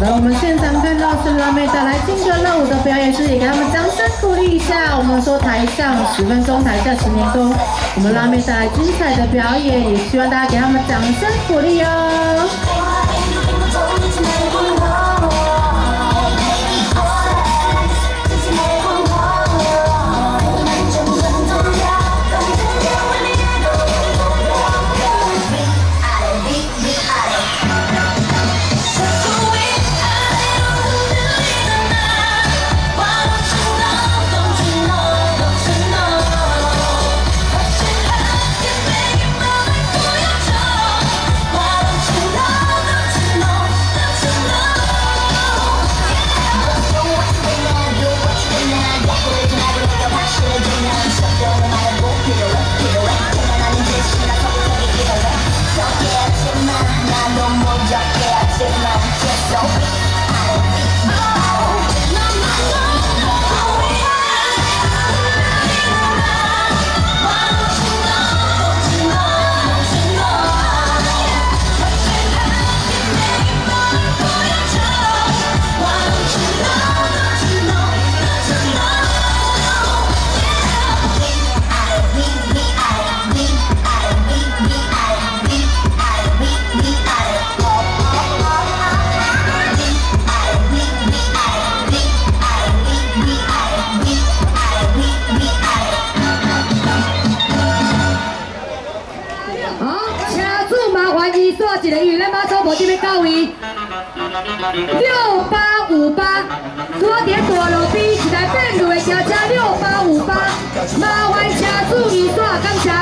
的，我们现场看到是辣妹带来劲歌热舞的表演，是也给他们掌声鼓励一下。我们说台上10分钟，台下10年功，我们辣妹带来精彩的表演，也希望大家给他们掌声鼓励哦。一个鱼咧马祖无这边到位，6858，拄好伫咧大路边一台变路的轿车6858，麻烦车主移线，感谢。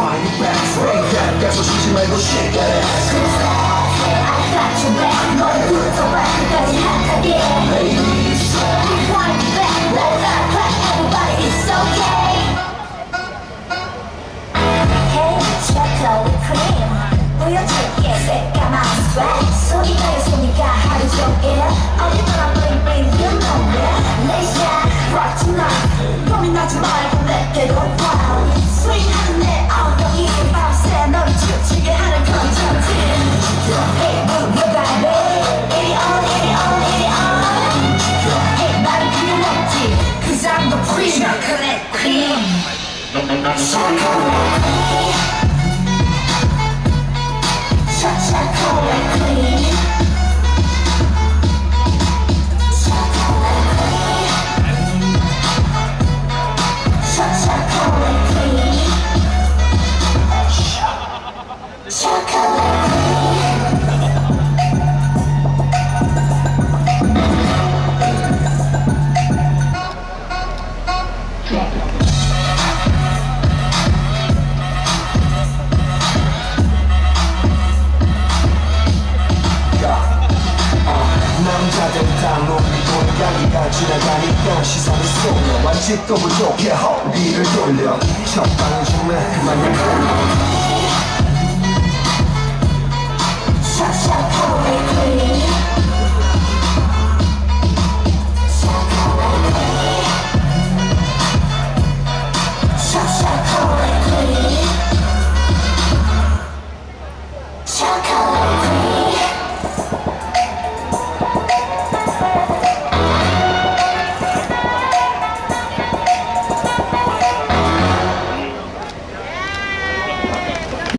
지나가니까 시선이 쏘여 아직도 부족해 허리를 돌려 첫 방심에 그만 걸려 샤샤